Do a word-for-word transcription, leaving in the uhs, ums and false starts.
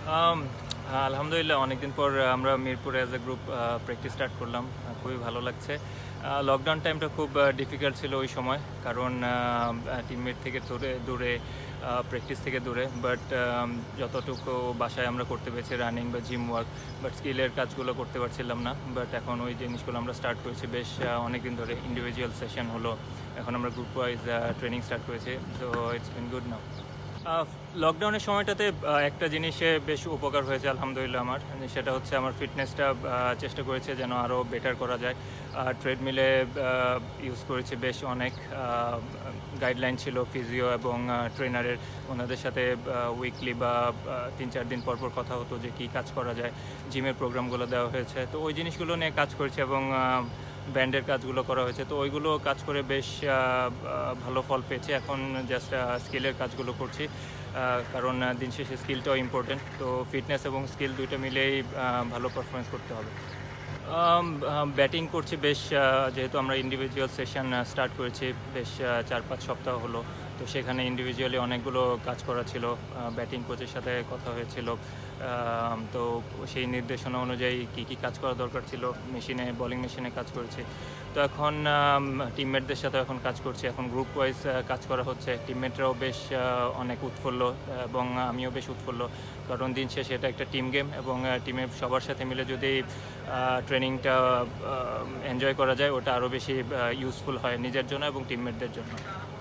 আম আলহামদুলিল্লাহ অনেকদিন পর আমরা মিরপুরে as a group practice start করলাম। খুবই ভালো লাগছে। লকডাউন টাইমটা খুব ডিফিকাল্ট ছিল ওই সময়, কারণ টিমমেট থেকে দূরে দূরে প্র্যাকটিস থেকে দূরে, বাট যতটুকু বাসায় আমরা করতে পেরেছি রানিং বা জিম ওয়ার্ক, বাট স্কিলের কাজগুলো করতে পারছিলাম না। বাট এখন ওই জিনিসগুলো আমরা স্টার্ট করেছি বেশ অনেকদিন ধরে। ইন্ডিভিজুয়াল সেশন হলো, এখন আমরা গ্রুপ ওয়াইজ ট্রেনিং স্টার্ট করেছি। So it's been good now. লকডাউনের সময়টাতে একটা জিনিসে বেশ উপকার হয়েছে আলহামদুলিল্লাহ আমার, সেটা হচ্ছে আমার ফিটনেসটা চেষ্টা করেছে যেন আরও বেটার করা যায়। ট্রেডমিলে ইউজ করেছি বেশ অনেক, গাইডলাইন ছিল ফিজিও এবং ট্রেনারের, ওনাদের সাথে উইকলি বা তিন চার দিন পর পর কথা হতো যে কী কাজ করা যায়। জিমের প্রোগ্রামগুলো দেওয়া হয়েছে, তো ওই জিনিসগুলো নিয়ে কাজ করেছি এবং ব্যান্ডের কাজগুলো করা হয়েছে। তো ওইগুলো কাজ করে বেশ ভালো ফল পেয়েছে। এখন জাস্ট স্কিলের কাজগুলো করছি, কারণ দিন শেষে স্কিলটাও ইম্পর্টেন্ট। তো ফিটনেস এবং স্কিল দুইটা মিলেই ভালো পারফরমেন্স করতে হবে। ব্যাটিং করছি বেশ, যেহেতু আমরা ইন্ডিভিজুয়াল সেশন স্টার্ট করেছি বেশ চার পাঁচ সপ্তাহ হলো, তো সেখানে ইন্ডিভিজুয়ালি অনেকগুলো কাজ করা ছিল। ব্যাটিং কোচের সাথে কথা হয়েছিল, তো সেই নির্দেশনা অনুযায়ী কী কী কাজ করা দরকার ছিল মেশিনে, বোলিং মেশিনে কাজ করেছি। তো এখন টিমমেটদের সাথে এখন কাজ করছি, এখন গ্রুপ ওয়াইজ কাজ করা হচ্ছে। টিমমেটরাও বেশ অনেক উৎফুল্ল এবং আমিও বেশ উৎফুল্ল, কারণ দিন শেষে এটা একটা টিম গেম এবং টিমের সবার সাথে মিলে যদি ট্রেনিংটা এনজয় করা যায় ওটা আরও বেশি ইউজফুল হয় নিজের জন্য এবং টিমমেটদের জন্য।